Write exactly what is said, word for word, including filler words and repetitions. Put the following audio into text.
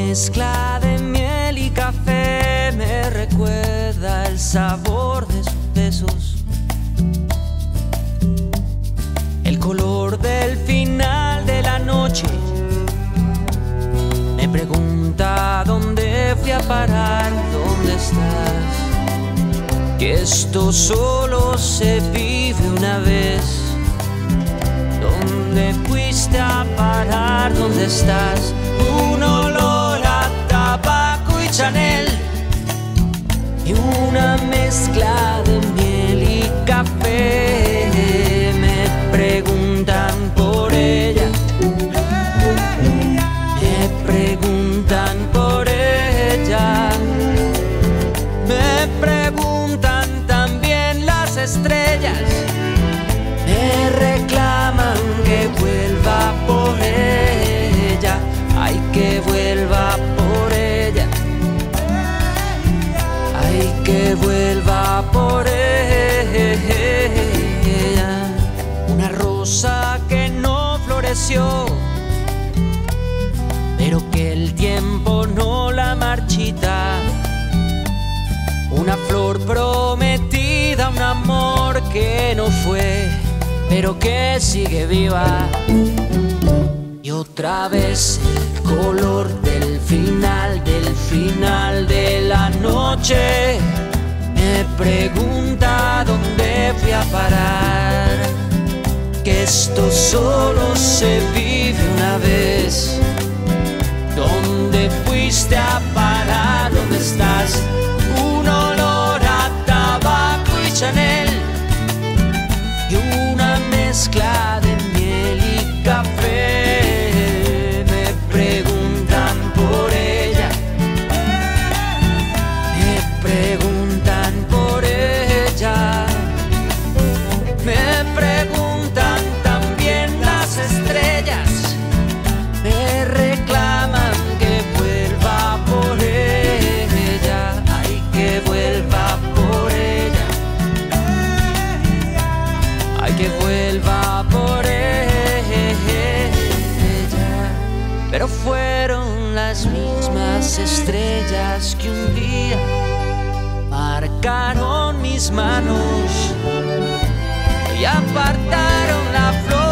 mezcla de miel y café me recuerda el sabor de sus besos, el color del final de la noche. Me pregunta dónde fui a parar, dónde estás, que esto solo se vive una vez. ¿Dónde fuiste a parar? ¿Dónde estás? Un olor a tabaco y Chanel y una mezcla de miel y café. Me preguntan por ella, me preguntan por ella, me preguntan también las estrellas. Me reclaman que vuelva por ella, ay, que vuelva por ella, ay, que vuelva por ella. Una rosa que no floreció, pero que el tiempo no la marchita. Una flor prometida, un amor que no fue, pero que sigue viva. Y otra vez el color del final, del final de la noche. Me pregunta dónde fui a parar, que esto solo se vive una vez. ¿Dónde fuiste a parar? ¿Dónde estás? Un olor a tabaco y Chanel y una mezcla de miel y café. Me preguntan por ella, me preguntan por ella, me preguntan también las estrellas. Me reclaman que vuelva por ella, ay, que vuelva por ella, ay, que vuelva por ella. Pero fueron las mismas estrellas que un día marcaron mis manos y apartaron la flor